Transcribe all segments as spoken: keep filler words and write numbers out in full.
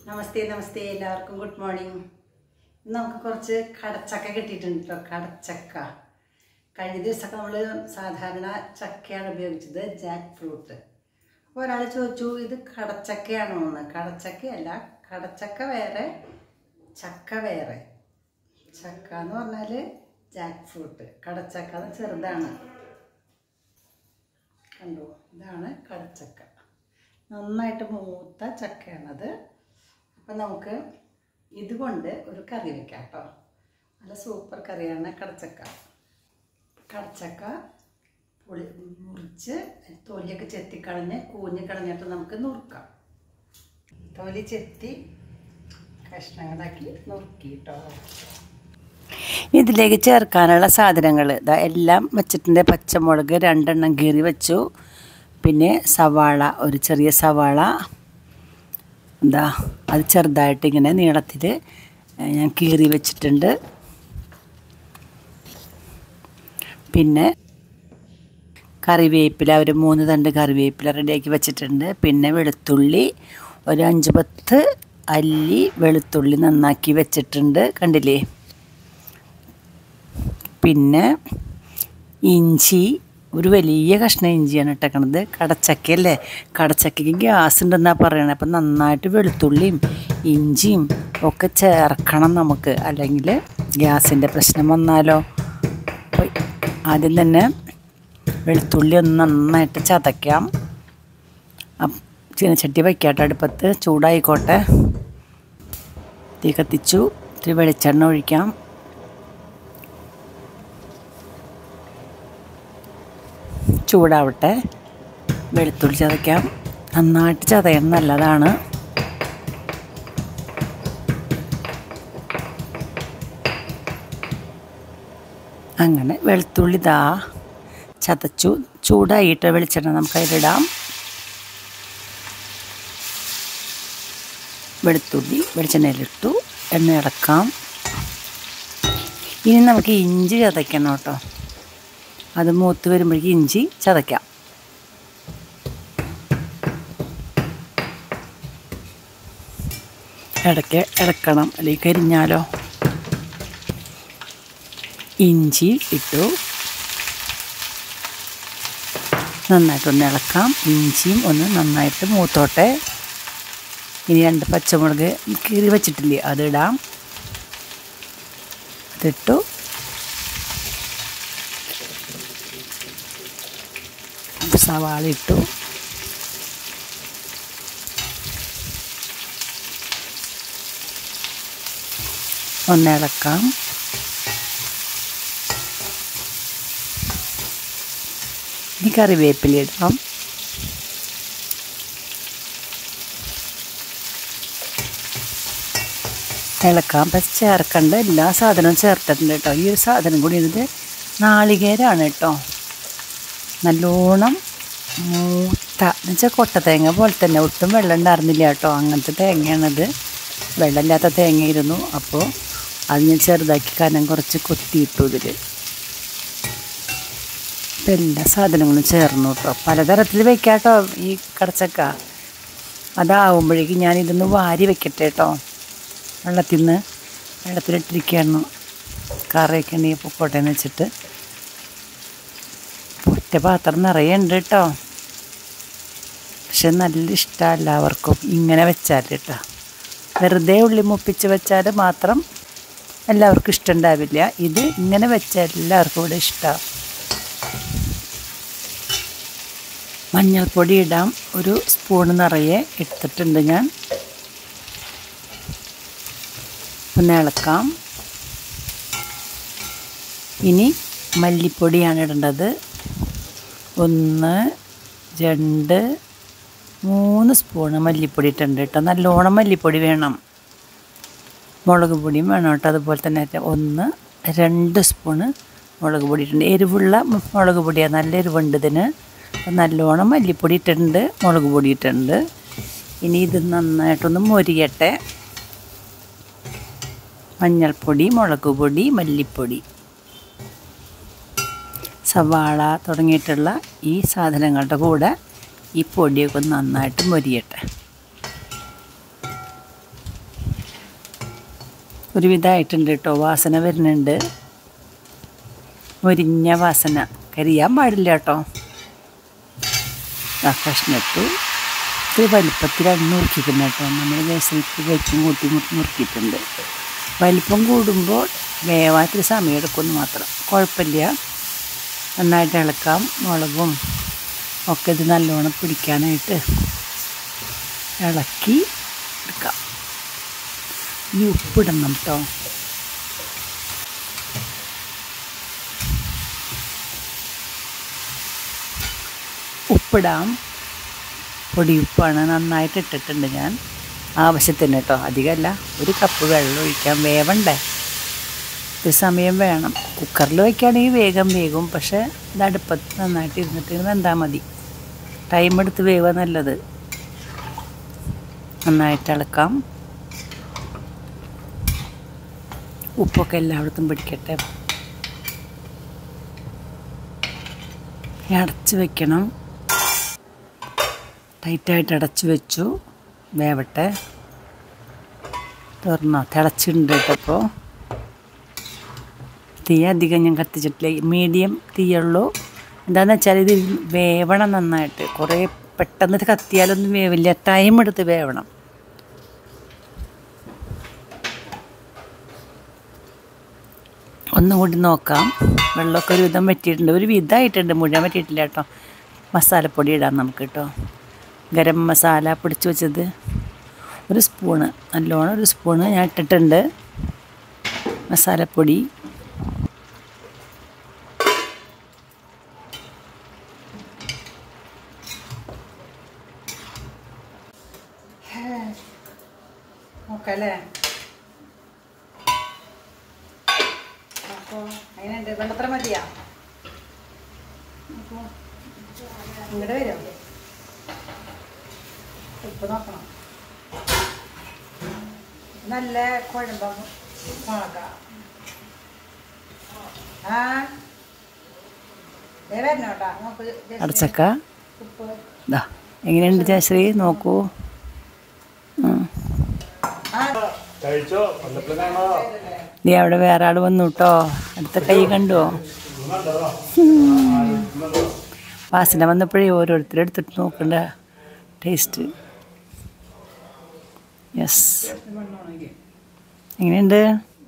നമസ്തേ നമസ്തേ എല്ലാവർക്കും good morning. നമുക്ക് കുറച്ച് കടച്ചക്ക കിട്ടിയിട്ടുണ്ട് കേട്ടോ. കടച്ചക്ക കഴിഞ്ഞ ദിവസമൊക്കെ നമ്മൾ സാധാരണ ചക്കയാണ് ഉപയോഗിച്ചത്, ജാക്ക് ഫ്രൂട്ട്. അപ്പോൾ ഒരാൾ ചോദിച്ചു ഇത് കടച്ചക്കയാണോ എന്ന്. കടച്ചക്കയല്ല, കടച്ചക്ക വേറെ, ചക്ക വേറെ. ചക്ക എന്ന് പറഞ്ഞാൽ ജാക്ക് ഫ്രൂട്ട്, കടച്ചക്ക അത് ചെറുതാണ്. കണ്ടോ, ഇതാണ് കടച്ചക്ക. നന്നായിട്ട് മൂത്ത ചക്കയാണത്. അപ്പം നമുക്ക് ഇതുകൊണ്ട് ഒരു കറി വെക്കാം കേട്ടോ. നല്ല സൂപ്പർ കറിയാണ് കടച്ചക്ക. കടച്ചക്ക പുളി മുറിച്ച് തൊലിയൊക്കെ ചെത്തിക്കളഞ്ഞ് കൂഞ്ഞ് കളഞ്ഞിട്ട് നമുക്ക് നുറുക്കാം. തൊലി ചെത്തി കഷ്ണങ്ങളാക്കി നുറുക്കി കേട്ടോ. ഇതിലേക്ക് ചേർക്കാനുള്ള സാധനങ്ങൾ ഇതാ എല്ലാം വെച്ചിട്ടുണ്ട്. പച്ചമുളക് രണ്ടെണ്ണം കീറി വെച്ചു, പിന്നെ സവാള, ഒരു ചെറിയ സവാള എന്താ അത് ചെറുതായിട്ട് ഇങ്ങനെ നീളത്തിൽ ഞാൻ കീറി വെച്ചിട്ടുണ്ട്. പിന്നെ കറിവേപ്പില ഒരു മൂന്ന് തണ്ട് കറിവേപ്പില റെഡിയാക്കി വെച്ചിട്ടുണ്ട്. പിന്നെ വെളുത്തുള്ളി ഒരു അഞ്ച് പത്ത് അല്ലി വെളുത്തുള്ളി നന്നാക്കി വെച്ചിട്ടുണ്ട്, കണ്ടില്ലേ. പിന്നെ ഇഞ്ചി, ഒരു വലിയ കഷ്ണം ഇഞ്ചിയാണ് ഇട്ടേക്കണത്. കടച്ചക്കയല്ലേ, കടച്ചക്കയ്ക്ക് ഗ്യാസ് ഉണ്ടെന്നാണ് പറയണത്. അപ്പം നന്നായിട്ട് വെളുത്തുള്ളിയും ഇഞ്ചിയും ഒക്കെ ചേർക്കണം നമുക്ക്, അല്ലെങ്കിൽ ഗ്യാസിൻ്റെ പ്രശ്നം വന്നാലോ. അപ്പോൾ ആദ്യം തന്നെ വെളുത്തുള്ളി ഒന്ന് നന്നായിട്ട് ചതയ്ക്കാം. ചീനച്ചട്ടി വയ്ക്കാട്ടെ അടുപ്പത്ത്, ചൂടായിക്കോട്ടെ. തീ കത്തിച്ചു, ഇത്തിരി വെളിച്ചെണ്ണ ഒഴിക്കാം. ചൂടാവട്ടെ, വെളുത്തുള്ളി ചതയ്ക്കാം. നന്നായിട്ട് ചതയണം, നല്ലതാണ്. അങ്ങനെ വെളുത്തുള്ളി ദാ ചതച്ചു. ചൂടായിട്ട് വെളിച്ചെണ്ണ നമുക്ക് അതിലിടാം. വെളുത്തുള്ളി വെളിച്ചെണ്ണയിലിട്ടു, എണ്ണ ഇളക്കാം. ഇനി നമുക്ക് ഇഞ്ചി ചതയ്ക്കണം കേട്ടോ. അത് മൂത്ത് വരുമ്പോഴേക്കും ഇഞ്ചി ചതയ്ക്കാം. ഇടയ്ക്ക് ഇളക്കണം, അല്ലെങ്കിൽ കരിഞ്ഞാലോ. ഇഞ്ചി ഇട്ടു, നന്നായിട്ടൊന്ന് ഇളക്കാം. ഇഞ്ചിയും ഒന്ന് നന്നായിട്ട് മൂത്തോട്ടെ. ഇനി രണ്ട് പച്ചമുളക് കീറി വച്ചിട്ടില്ലേ, അതിടാം. അതിട്ടു. സവാള ഇട്ടു. ഒന്ന് ഇളക്കാം. ഇനി കറിവേപ്പില ഇടാം. ഇളക്കാം. പക്ഷെ ചേർക്കേണ്ട എല്ലാ സാധനവും ചേർത്തിട്ടുണ്ട് കേട്ടോ. ഈ ഒരു സാധനം കൂടി ഇത് നാളികേരമാണ് കേട്ടോ. നല്ലോണം മൂത്ത എന്ന് വെച്ചാൽ കൊട്ട തേങ്ങ പോലെ തന്നെ, ഒട്ടും വെള്ളം ഉണ്ടായിരുന്നില്ല കേട്ടോ. അങ്ങനത്തെ തേങ്ങയാണത്, വെള്ളമില്ലാത്ത തേങ്ങയായിരുന്നു. അപ്പോൾ അത് ഞാൻ ചെറുതാക്കി കനം കുറച്ച് കൊത്തിയിട്ടു ഇതിൽ. ഇപ്പം എല്ലാ സാധനങ്ങളും ചേർന്നു കേട്ടോ. പലതരത്തിൽ വെക്കാം കേട്ടോ ഈ കടച്ചക്ക. അതാവുമ്പോഴേക്കും ഞാനിതൊന്ന് വാരി വെക്കട്ടെ കേട്ടോ. വെള്ളത്തിൽ നിന്ന് വെള്ളത്തിലിട്ടിരിക്കുകയായിരുന്നു. കറിയൊക്കെ ഉണ്ടെങ്കിൽ പൊക്കോട്ടേന്ന് വെച്ചിട്ട് ഒറ്റ പാത്രം നിറയെ ഉണ്ട് കേട്ടോ. പക്ഷെ നല്ല ഇഷ്ടമാണ് എല്ലാവർക്കും ഇങ്ങനെ വെച്ചാൽ കേട്ടോ. വെറുതെ ഉള്ളി മുപ്പിച്ച് വെച്ചാൽ മാത്രം എല്ലാവർക്കും ഇഷ്ടമുണ്ടാവില്ല. ഇത് ഇങ്ങനെ വെച്ചാൽ എല്ലാവർക്കും ഇവിടെ ഇഷ്ടമാണ്. മഞ്ഞൾപ്പൊടി ഇടാം, ഒരു സ്പൂണ് നിറയെ എടുത്തിട്ടുണ്ട് ഞാൻ. ഒന്ന് ഇളക്കാം. ഇനി മല്ലിപ്പൊടിയാണ് ഇടേണ്ടത്. ഒന്ന് രണ്ട് മൂന്ന് സ്പൂണ് മല്ലിപ്പൊടി ഇട്ടുണ്ട് കേട്ടോ. നല്ലോണം മല്ലിപ്പൊടി വേണം. മുളക് പൊടിയും വേണം കേട്ടോ. അതുപോലെ തന്നെ ഒന്ന് രണ്ട് സ്പൂണ് മുളക് പൊടി ഇട്ടുണ്ട്. എരിവുള്ള മുളക് പൊടിയാണ്, നല്ല എരിവുണ്ട് ഇതിന്. അപ്പം നല്ലോണം മല്ലിപ്പൊടി ഇട്ടിട്ടുണ്ട്, മുളക് പൊടി ഇട്ടിട്ടുണ്ട്. ഇനി ഇത് നന്നായിട്ടൊന്ന് മൊരിയട്ടെ. മഞ്ഞൾപ്പൊടി, മുളക് പൊടി, മല്ലിപ്പൊടി, സവാള തുടങ്ങിയിട്ടുള്ള ഈ സാധനങ്ങളുടെ കൂടെ ഈ പൊടിയൊക്കെ നന്നായിട്ട് മൊരിയട്ടെ. ഒരുവിധമായിട്ടുണ്ട് കേട്ടോ. വാസന വരുന്നുണ്ട്, മൊരിഞ്ഞ വാസന. കരിയാൻ പാടില്ല കേട്ടോ. ആ കഷ്ണിട്ടു. ഇത് വലിപ്പത്തിലാണ് നുറുക്കിക്കുന്നത് കേട്ടോ. നമ്മൾ ഗ്യാസിലേക്ക് വെച്ചും കൂട്ടി മുട്ടി നുറുക്കിയിട്ടുണ്ട്. വലിപ്പം കൂടുമ്പോൾ വേവാത്തൊരു സമയം എടുക്കുമെന്ന് മാത്രം. കുഴപ്പമില്ല. നന്നായിട്ട് ഇളക്കാം. മുളകും ഒക്കെ ഇത് നല്ലോണം പിടിക്കാനായിട്ട് ഇളക്കി എടുക്കാം. ഇനി ഉപ്പിടണം കേട്ടോ. ഉപ്പിടാം. പൊടിയുപ്പാണ്, നന്നായിട്ട് ഇട്ടിട്ടുണ്ട് ഞാൻ. ആവശ്യത്തിന് കേട്ടോ, അധികമല്ല. ഒരു കപ്പ് വെള്ളം ഒഴിക്കാൻ. വേവണ്ടേ, ഒരു സമയം വേണം. കുക്കറിൽ വയ്ക്കുകയാണെങ്കിൽ വേഗം വേഗം. പക്ഷേ ഇത് അടുപ്പത്ത് നന്നായിട്ട് ഇരുന്നിട്ട് വെന്താൽ മതി. ടൈം എടുത്ത് വേവാ നല്ലത്. നന്നായിട്ട് ഇളക്കാം. ഉപ്പൊക്കെ എല്ലായിടത്തും പിടിക്കട്ടെ. അടച്ച് വയ്ക്കണം. ടൈറ്റായിട്ട് അടച്ച് വെച്ചു. വേവട്ടെ. തുറന്നോ? തിളച്ചിട്ടുണ്ട് കേട്ടപ്പോൾ. തീ അധികം ഞാൻ കത്തിച്ചിട്ടില്ല. മീഡിയം തീയുള്ളൂ. എന്താണെന്ന് വെച്ചാൽ ഇത് വേവണം നന്നായിട്ട്. കുറേ പെട്ടെന്ന് കത്തിയാലൊന്നും വേവില്ല. ടൈം എടുത്ത് വേവണം. ഒന്നും കൂടി നോക്കാം. വെള്ളമൊക്കെ ഒരു വിധം വറ്റിയിട്ടുണ്ട്. ഒരു വിധമായിട്ടുണ്ട്, മുഴുവൻ വറ്റിയിട്ടില്ല കേട്ടോ. മസാലപ്പൊടി ഇടാം നമുക്ക് കേട്ടോ. ഗരം മസാല പൊടിച്ച് വെച്ചത് ഒരു സ്പൂണ്, നല്ലോണം ഒരു സ്പൂണ് ഞാൻ ഇട്ടിട്ടുണ്ട്. മസാലപ്പൊടി നോക്കല്ലേ. അപ്പോൾ അതിനുണ്ട്. വെള്ളത്ര മതിയാ? അപ്പോൾ ഇങ്ങോട്ട് വരും. ഉപ്പ് നോക്കണം. നല്ല കുഴമ്പ മുളക. ആ വരണോട്ടാ. നോക്ക് അടച്ചക്ക. ഉപ്പ് ഇതാ എങ്ങനെയുണ്ട് ജയശ്രീ? നോക്കൂ. നീ അവിടെ വേറെ ആൾ വന്നു കേട്ടോ. അടുത്ത കൈ കണ്ടോ? വാസന വന്നപ്പോഴേ ഓരോരുത്തരും എടുത്തിട്ട് നോക്കണ്ട ടേസ്റ്റ്. യെസ്, എങ്ങനെയുണ്ട്?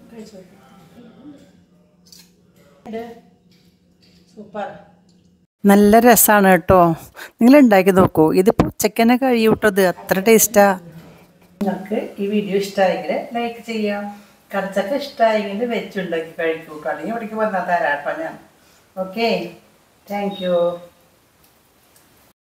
സൂപ്പർ. നല്ല രസമാണ് കേട്ടോ. നിങ്ങൾ ഉണ്ടാക്കി നോക്കൂ. ഇതിപ്പോൾ ഉച്ചക്കന്നെ കഴിയും കേട്ടോ. ഇത് അത്ര ടേസ്റ്റാ. നിങ്ങൾക്ക് ഈ വീഡിയോ ഇഷ്ടമായെങ്കിൽ ലൈക്ക് ചെയ്യാം. കറിച്ചക്ക ഇഷ്ടമായെങ്കിൽ വെച്ചുണ്ടാക്കി കഴിക്കൂ. കളി എവിടേക്ക് വന്നാൽ തരാട്ടോ ഞാൻ. Okay, thank U.